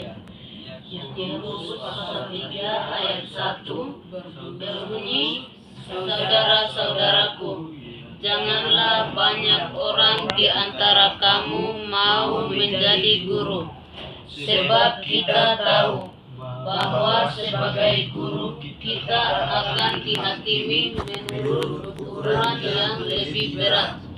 Yakobus pasal 3 ayat 1 berbunyi, saudara-saudaraku, janganlah banyak orang di antara kamu mau menjadi guru, sebab kita tahu bahwa sebagai guru kita akan dihakimi menurut ukuran yang lebih berat.